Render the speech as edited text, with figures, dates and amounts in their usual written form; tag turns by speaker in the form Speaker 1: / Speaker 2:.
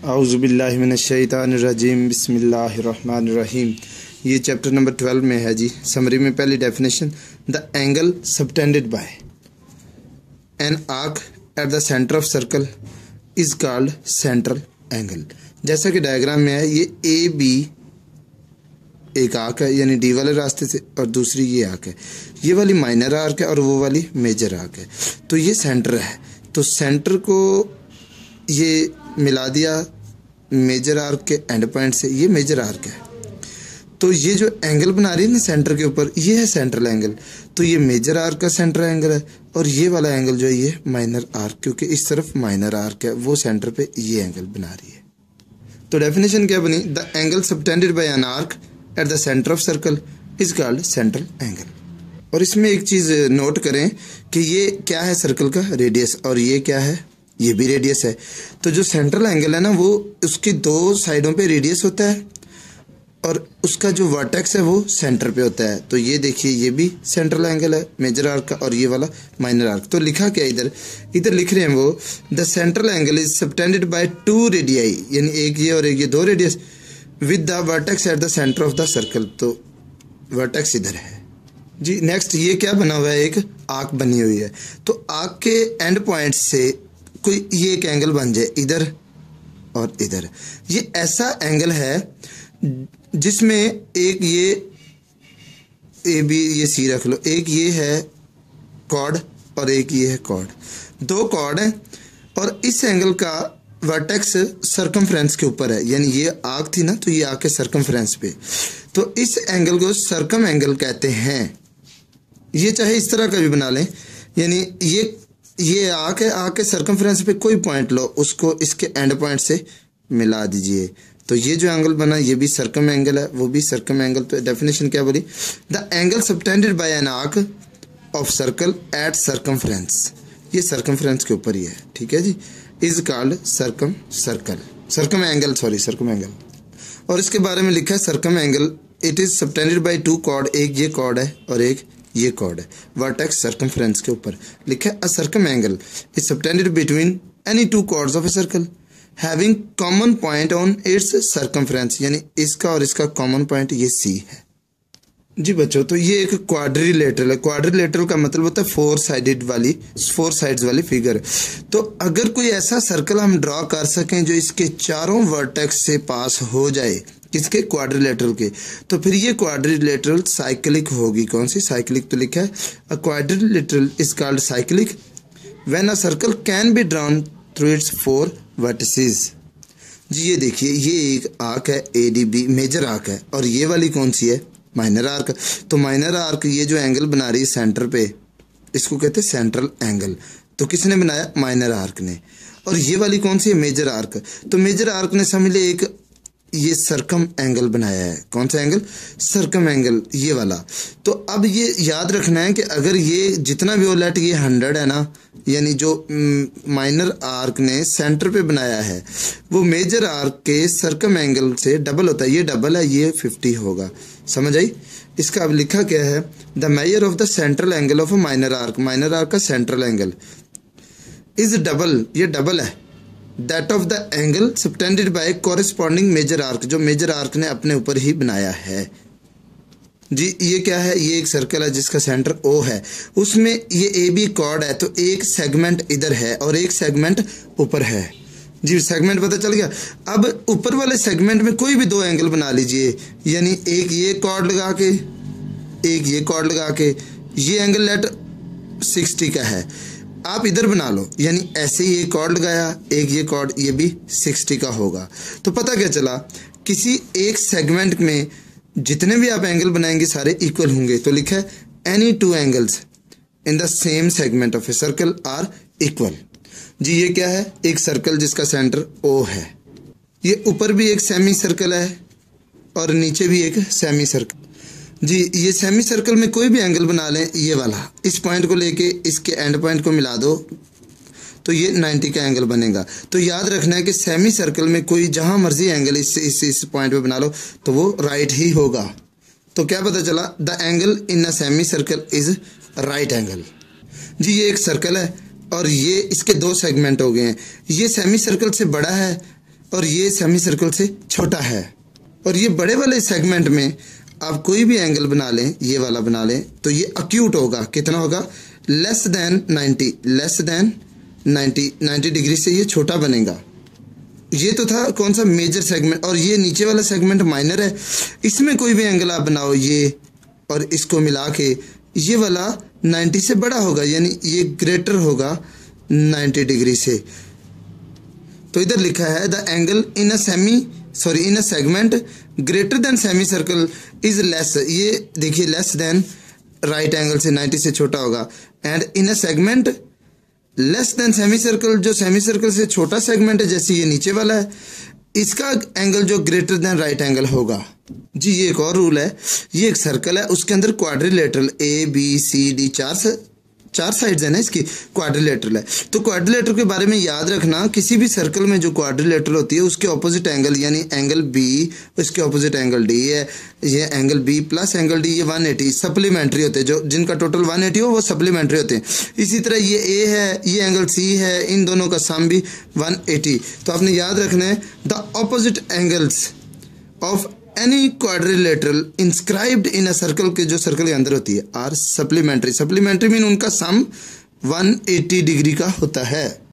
Speaker 1: आउज़ुबिल्लाहिमिनश्शैतानिर्रजीम बिस्मिल्लाहिर्रहमानिर्रहीम। ये chapter number 12 में है जी। समरी में पहली definition, the angle subtended by an arc at the centre of circle is called central angle. जैसा कि डायग्राम में है, ये ए बी एक आर्क है, यानी डी वाले रास्ते से, और दूसरी ये आर्क है। ये वाली माइनर आर्क है और वो वाली मेजर आर्क है। तो ये सेंटर है, तो सेंटर को ये मिला दिया मेजर आर्क के एंड पॉइंट से। ये मेजर आर्क है, तो ये जो एंगल बना रही है ना सेंटर के ऊपर, ये है सेंट्रल एंगल। तो ये मेजर आर्क का सेंटर एंगल है, और ये वाला एंगल जो है ये माइनर आर्क, क्योंकि इस तरफ माइनर आर्क है, वो सेंटर पे ये एंगल बना रही है। तो डेफिनेशन क्या बनी? The angle subtended by an arc at the centre of circle is called central angle. और इसमें एक चीज़ नोट करें कि ये क्या है, सर्कल का रेडियस, और ये क्या है, ये भी रेडियस है। तो जो सेंट्रल एंगल है ना, वो उसकी दो साइडों पे रेडियस होता है, और उसका जो वर्टेक्स है वो सेंटर पे होता है। तो ये देखिए, ये भी सेंट्रल एंगल है मेजर आर्क का, और ये वाला माइनर आर्क। तो लिखा क्या इधर लिख रहे हैं वो, the central angle is subtended by two radii, यानी एक ये और एक ये, दो radius, with the vertex at the centre of the circle. तो वर्टेक्स इधर है जी। नेक्स्ट, ये क्या बना हुआ है, एक आर्क बनी हुई है। तो आर्क के एंड पॉइंट से कोई ये एक एंगल बन जाए इधर और इधर। ये ऐसा एंगल है जिसमें एक ये ए बी, ये सी रख लो, एक ये है कॉर्ड और एक ये है कॉर्ड, दो कॉर्ड हैं, और इस एंगल का वर्टेक्स सर्कमफ्रेंस के ऊपर है, यानी ये आर्क थी ना, तो ये आर्क के सर्कमफ्रेंस पे। तो इस एंगल को सर्कम एंगल कहते हैं। ये चाहे इस तरह का भी बना लें, यानी ये आर्क है, आर्क के सर्कमफ्रेंस पे कोई पॉइंट लो, उसको इसके एंड पॉइंट से मिला दीजिए। तो ये जो एंगल बना, ये भी सर्कम एंगल है, वो भी सर्कम एंगल। तो डेफिनेशन क्या बोली? The angle subtended by an arc of circle at circumference, ये सर्कमफ्रेंस के ऊपर ही है, ठीक है जी, इज कॉल्ड सर्कम एंगल। और इसके बारे में लिखा है circum angle, it is subtended by two chord, एक ये कॉर्ड है और एक ये कॉर्ड है, वर्टेक्स सर्कमफ्रेंस के ऊपर। लिखा है a circum angle is subtended between any two chords of a circle having common point on its circumference, यानी इसका और इसका कॉमन पॉइंट ये सी है जी बच्चों। तो ये एक क्वाड्रिलेटरल है। क्वाड्रिलेटरल का मतलब होता है फोर साइड्स वाली फिगर। तो अगर कोई ऐसा सर्कल हम ड्रॉ कर सकें जो इसके चारों वर्टेक्स से पास हो जाए, किसके? क्वाड्रिलेटरल के, तो फिर ये क्वाड्रिलेटरल साइक्लिक होगी। कौन सी? साइक्लिक। तो लिखा है a quadrilateral is called cyclic when a circle can be drawn through its four vertices. जी ये देखिए, ये एक आर्क है ADB, मेजर आर्क है, और ये वाली कौन सी है? Minor arc. तो माइनर आर्क ये जो एंगल बना रही है सेंटर पे, इसको कहते हैं सेंट्रल एंगल। तो किसने बनाया? माइनर आर्क ने। और ये वाली कौन सी है? Major arc. तो मेजर आर्क ने समझ ले एक ये सर्कम एंगल बनाया है। कौन सा एंगल? सर्कम एंगल, ये वाला। तो अब ये याद रखना है कि अगर ये जितना भी ओलेट ये 100 है ना, यानी जो माइनर आर्क ने सेंटर पे बनाया है वो मेजर आर्क के सर्कम एंगल से डबल होता है। ये डबल है, ये 50 होगा। समझ आई? इसका अब लिखा क्या है? The major of the central angle of a minor arc का सेंट्रल एंगल इज डबल, ये डबल है, that of the angle subtended by corresponding major arc, जो मेजर आर्क ने अपने ऊपर ही बनाया है जी। ये क्या है? ये एक सर्कल है जिसका सेंटर O है, उसमें ये AB कॉर्ड है, तो एक सेगमेंट इधर है और एक सेगमेंट ऊपर है जी। सेगमेंट पता चल गया। अब ऊपर वाले सेगमेंट में कोई भी दो एंगल बना लीजिए, यानी एक ये कॉर्ड लगा के, एक ये कॉर्ड लगा के, ये एंगल लेट 60 का है, आप इधर बना लो, यानी ऐसे ही एक कॉर्ड लगाया, एक ये कॉर्ड, ये भी 60 का होगा। तो पता क्या चला? किसी एक सेगमेंट में जितने भी आप एंगल बनाएंगे सारे इक्वल होंगे। तो लिखा है any two angles in the same segment of a circle are equal. जी ये क्या है? एक सर्कल जिसका सेंटर O है, ये ऊपर भी एक सेमी सर्कल है और नीचे भी एक सेमी सर्कल जी। ये सेमी सर्कल में कोई भी एंगल बना लें, ये वाला, इस पॉइंट को लेके इसके एंड पॉइंट को मिला दो, तो ये 90 का एंगल बनेगा। तो याद रखना है कि सेमी सर्कल में कोई जहां मर्जी एंगल इस पॉइंट पे बना लो तो वो राइट ही होगा। तो क्या पता चला? The angle in a semi circle is right angle जी। ये एक सर्कल है और ये इसके दो सेगमेंट हो गए हैं। ये सेमी सर्कल से बड़ा है और ये सेमी सर्कल से छोटा है। और ये बड़े वाले सेगमेंट में आप कोई भी एंगल बना लें, ये वाला बना लें, तो ये अक्यूट होगा। कितना होगा? Less than 90, less than 90 degree से ये छोटा बनेगा। ये तो था कौन सा? Major segment. और ये नीचे वाला सेगमेंट माइनर है। इसमें कोई भी एंगल आप बनाओ, ये और इसको मिला के ये वाला 90 से बड़ा होगा, यानी ये ग्रेटर होगा 90 डिग्री से। तो इधर लिखा है the angle in a segment greater than semi circle is less. ये देखिए लेस देन राइट एंगल से 90 से छोटा होगा। And in a segment less than semi circle, जो सेमी सर्कल से छोटा सेगमेंट है जैसे ये नीचे वाला है, इसका एंगल जो ग्रेटर देन राइट एंगल होगा। जी ये एक और रूल है। ये एक सर्कल है, उसके अंदर क्वाड्रिलेटरल ABCD चार साइड्स है ना, इसकी क्वाड्रिलेटरल है। तो क्वाड्रिलेटरल के बारे में याद रखना, किसी भी सर्कल में जो क्वाड्रिलेटरल होती है उसके ऑपोजिट एंगल, यानी एंगल B उसके ऑपोजिट एंगल D है। ये angle B plus angle D ये 180 सप्लीमेंट्री होते हैं, जो जिनका टोटल 180 हो वो सप्लीमेंट्री होते हैं। इसी तरह ये A है, ये एंगल C है, इन दोनों का सम भी 180। तो आपने याद रखना है the opposite angles of any quadrilateral inscribed in a circle, के जो सर्कल के अंदर होती है आर सप्लीमेंट्री। सप्लीमेंट्री मीन उनका सम 180 डिग्री का होता है।